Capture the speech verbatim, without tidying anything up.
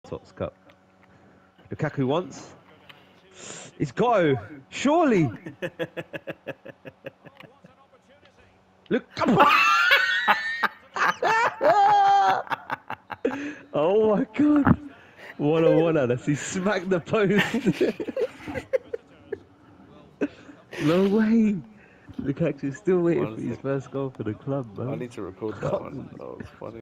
Tots Cup. Lukaku once. He's got to. Surely. Look. Oh my God. One on one on us. He smacked the post. No way. Lukaku's still waiting One for his second. first goal for the club, man. I need to record that one. That was funny.